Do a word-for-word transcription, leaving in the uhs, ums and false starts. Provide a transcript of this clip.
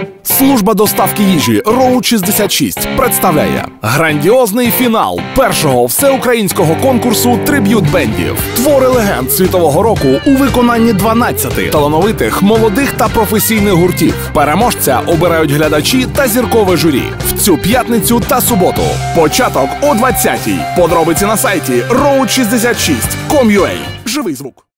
Служба доставки їжі роут шістдесят шість представляє грандіозний фінал першого всеукраїнського конкурсу триб'ют бендів. Твори легенд світового року у виконанні дванадцяти талановитих, молодих та професійних гуртів. Переможця обирають глядачі та зіркове журі. В цю п'ятницю та суботу. Початок о двадцятій. Подробиці на сайті роут шістдесят шість крапка ком крапка ю а. Живий звук.